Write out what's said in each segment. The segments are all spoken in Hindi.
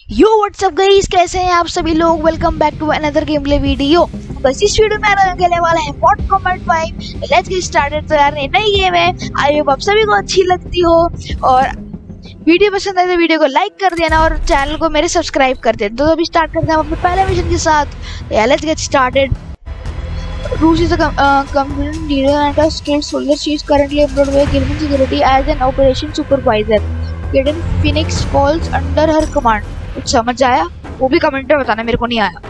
यो व्हाट्सअप गाइस, कैसे हैं आप सभी लोग। Welcome back to another game play video. बस इस वीडियो में हम खेलने वाला है Mortal Kombat 5। Let's get started. तो यार नई गेम है, आई होप आप सभी को अच्छी लगती हो और वीडियो पसंद आए तो वीडियो को लाइक कर देना और चैनल को मेरे सब्सक्राइब कर देना। तो अभी स्टार्ट करते हैं अपने पहले मिशन के साथ। Let's get started. Roos is a competent leader and a skilled soldier. She is currently employed by Gilman Security as an operation supervisor. Hidden Phoenix falls under her command. कुछ समझ आया? वो भी कमेंट में बताना, मेरे को नहीं आया।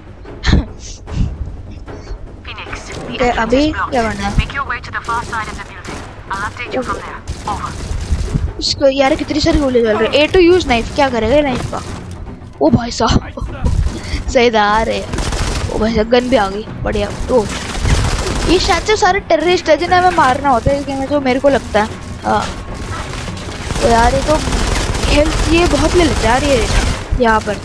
अभी क्या करना है? इसको यार कितनी सारी गोली चल रही है। A to use knife, क्या करेगा नाइफ का? ओ भाई साहब सहीदार है। ओ भाई साहब गन भी आ गई, बढ़िया। तो ये शायद से सारे टेररिस्ट है जिन्हें हमें मारना होता है इसमें, जो मेरे को लगता है। हाँ तो यार ये तो हेल्थ ये बहुत ले लेते यार ये यहाँ पर।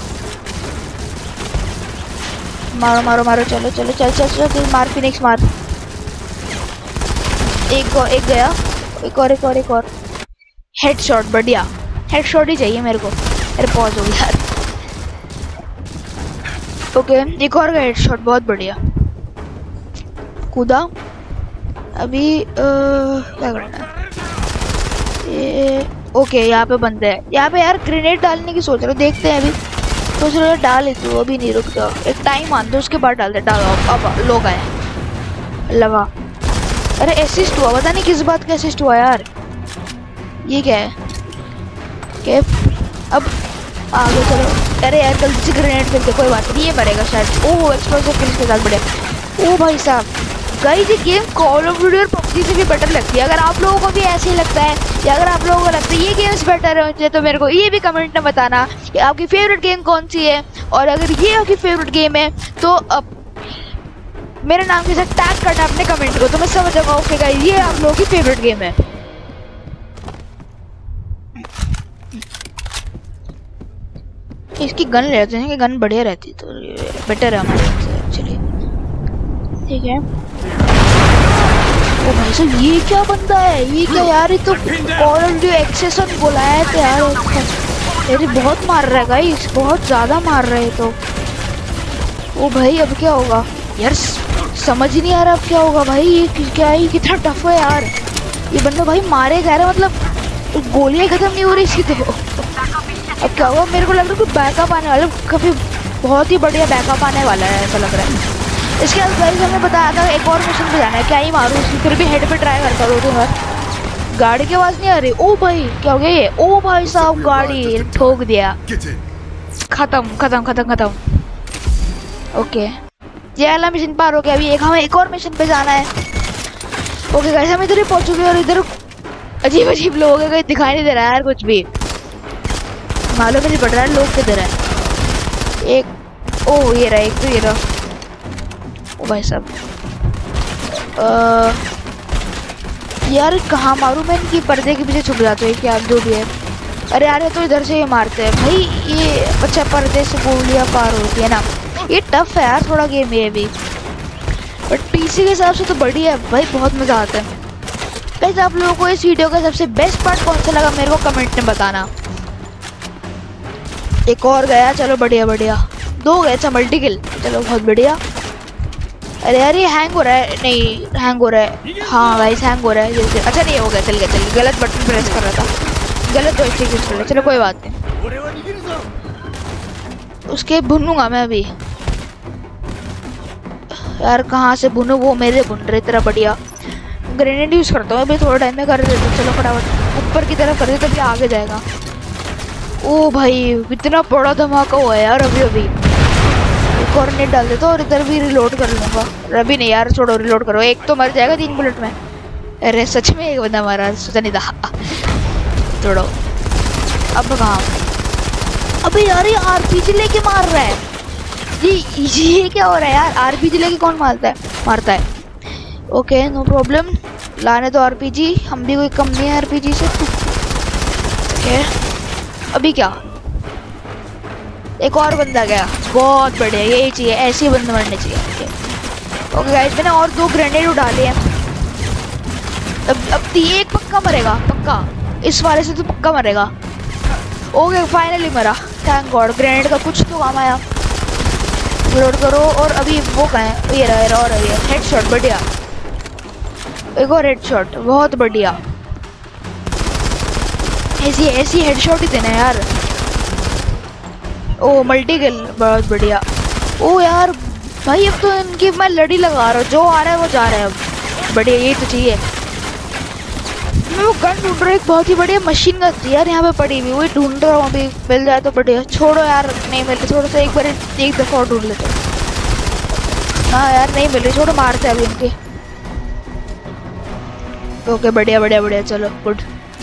मारो मारो मारो, चलो चलो चल चल चल, चल मार फिनिक्स मार। एक गया, एक और हेडशॉट, बढ़िया। हेडशॉट ही चाहिए मेरे को। अरे पॉज हो गया यार। ओके एक और हेडशॉट, बहुत बढ़िया। कूदा। अभी क्या करना है? ये ओके यहाँ पे बंदे हैं। यहाँ पे यार ग्रेनेड डालने की सोच रहे हो, देखते हैं। अभी सोच रहे हो डाल लेते हो, अभी नहीं रुक जाओ, एक टाइम आन दो उसके बाद डालते। डालो अब लोग आए लगा। अरे असिस्ट हुआ, पता नहीं किस बात का असिस्ट हुआ यार। ये क्या है? अब आगे चलो। अरे यार गलती से ग्रेनेड फेंक दे, कोई बात नहीं, ये मरेगा शायद। ओह एक्सप्लोसिव फिनिश के साथ बढ़िया। ओ भाई साहब गाइस, ये गेम कॉल ऑफ ड्यूटी और पबजी से भी बेटर लगती है। अगर आप लोगों को भी ऐसे ही लगता है या अगर आप लोगों को लगता है ये गेम्स बेटर है तो मेरे को ये भी कमेंट में बताना कि आपकी फेवरेट गेम कौन सी है। और अगर ये आपकी फेवरेट गेम है तो अब मेरे नाम के साथ टैग करना अपने कमेंट को, तो मैं समझ जाऊंगा ओके गाइस ये आप लोगों की फेवरेट गेम है। इसकी गन ले लेते हैं कि गन बढ़िया रहती तो बेटर है हमारे से। चलिए ठीक है। ओ भाई साहब ये क्या बंदा है? ये क्या यार? ये तो कॉल ऑफ ड्यूटी एक्सेशन बुलाया है यार। अरे बहुत मार रहा है गाइस, बहुत ज्यादा मार रहे हैं। तो ओ भाई अब क्या होगा यार? समझ ही नहीं आ रहा अब क्या होगा भाई। ये क्या है? कितना टफ है यार ये बंदा। भाई मारे जा रहा है, मतलब गोलियां खत्म नहीं हो रही इसकी। तो अब क्या हुआ? मेरे को लग रहा है कि बैकअप आने वाला, काफी बहुत ही बढ़िया बैकअप आने वाला है ऐसा लग रहा है। इसके बाद गाइस हमने बताया था एक और मिशन पे जाना है। क्या ही मारूं इसकी, फिर भी हेड पे ट्राई करता हूँ। तो गाड़ी की आवाज नहीं आ रही। ओ भाई क्या हो गया ये? ओ भाई साहब गाड़ी ठोक दिया। खत्म खत्म खत्म खत्म। ओके ये वाला मिशन पार हो गया। अभी हमें एक और मिशन पे जाना है। ओके गाइस हम इधर ही पहुंच चुके हैं और इधर अजीब अजीब लोग हैं, कहीं दिखाई नहीं दे रहा है यार कुछ भी, मालूम नहीं पड़ रहा है लोग किधर है। एक ओ ये रहा, एक तो ये रहा। ओ भाई साहब यार कहाँ मारूं मैं? इनकी पर्दे के पीछे छुप जाते हैं क्या जो भी है। अरे यार तो इधर से ये मारते हैं भाई। ये अच्छा पर्दे से गोलियां पार होती है ना। ये टफ है यार थोड़ा गेम ये भी, बट पीसी के हिसाब से तो बढ़िया है भाई, बहुत मजा आता है। गाइस आप लोगों को इस वीडियो का सबसे बेस्ट पार्ट कौन सा लगा मेरे को कमेंट में बताना। एक और गया, चलो बढ़िया बढ़िया। दो गए, अच्छा मल्टी किल, चलो बहुत बढ़िया। अरे यार ये हैंग हो रहा है, नहीं हैंग हो रहा है। हाँ गाइस हैंग हो रहा है ये। अच्छा नहीं हो गया, चल गया गलत बटन प्रेस कर रहा था, गलत जोयस्टिक यूज कर रहा। चलो कोई बात नहीं, उसके भुनूंगा मैं अभी। यार कहाँ से भुनूं? वो मेरे भुन रहे तेरा। बढ़िया ग्रेनेड यूज करता हूँ अभी, थोड़ा टाइम में कर देता। चलो फटाफट ऊपर की तरफ कर दे तभी आगे जाएगा। ओ भाई इतना बड़ा धमाका हुआ है यार अभी अभी। एक और नेट डाल देता और इधर भी रिलोड कर लूंगा। अभी नहीं यार छोड़ो, रिलोड करो, एक तो मर जाएगा 3 बुलेट में। अरे सच में एक बंदा मारा, सोचा नहीं था। छोड़ो अब कहाँ? अबे यार ये आरपीजी लेके मार रहा है। ये क्या हो रहा है यार? आरपीजी लेके कौन मारता है? ओके नो प्रॉब्लम, लाने दो आरपीजी, हम भी कोई कम नहीं है आरपीजी से। ओके अभी क्या? एक और बंदा गया, बहुत बढ़िया, यही चाहिए, ऐसे ही बंदे मरने चाहिए। ओके गाइस मैंने और 2 ग्रेनेड उड़ाले हैं। अब एक पक्का मरेगा, पक्का इस वाले से तो पक्का मरेगा। ओके फाइनली मरा। थैंक गॉड ग्रेनेड का कुछ तो काम आया। लोड करो और अभी वो कहाँ है, ये रहा और ये हेडशॉट बढ़िया, एक और हेडशॉट बहुत बढ़िया। ऐसी हेडशॉट ही देना यार। ओ मल्टी किल बहुत बढ़िया। ओ यार भाई अब तो इनकी मैं लड़ी लगा रहा हूँ, जो आ रहा है वो जा रहा है अब। बढ़िया यही तो चाहिए। मैं वो गन ढूंढ रहा हूँ, एक बहुत ही बढ़िया मशीन गन थी यार यहाँ पे पड़ी हुई, वही ढूंढ रहा हूँ, अभी मिल जाए तो बढ़िया। छोड़ो यार नहीं मिल रही, थोड़ा सा एक बार एक दफा और ढूंढ लेते। हाँ यार नहीं मिल रही, छोड़ो मारते अभी इनके। ओके बढ़िया बढ़िया बढ़िया, चलो गुड।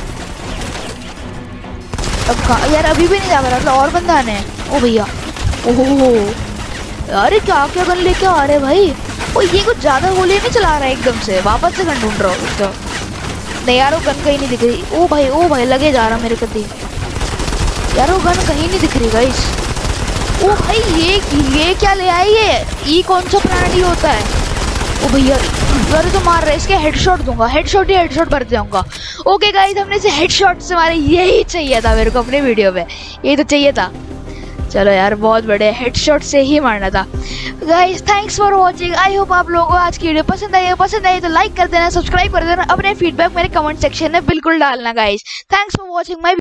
अब कहाँ यार, अभी भी नहीं जा पा रहा, और बंदा आने हैं। ओ भैया ओह अरे क्या क्या गन लेके आ रहे भाई। ओ ये कुछ ज्यादा गोली नहीं चला रहा है एकदम से, वापस से गन ढूंढ रहा हूँ तो नहीं यार, वो गन कहीं नहीं दिख रही। ओ भाई लगे जा रहा मेरे कदी यार, वो गन कहीं नहीं दिख रही गाइस। ओ भाई ये क्या ले आए, ये कौन सा प्राणी होता है। ओ भैया यार तो मार रहे, इसके हेडशॉट दूंगा, हेडशॉट ही हेडशॉट भर जाऊंगा। ओके गाइस हमने इसे हेडशॉट से मारे, यही चाहिए था मेरे को अपने वीडियो में, यही तो चाहिए था। चलो यार बहुत बढ़िया, हेडशॉट से ही मारना था। Guys thanks for watching, I hope आप लोगों को आज की वीडियो पसंद आई तो लाइक कर देना, सब्सक्राइब कर देना, अपने फीडबैक मेरे कमेंट सेक्शन में बिल्कुल डालना guys. Thanks for watching my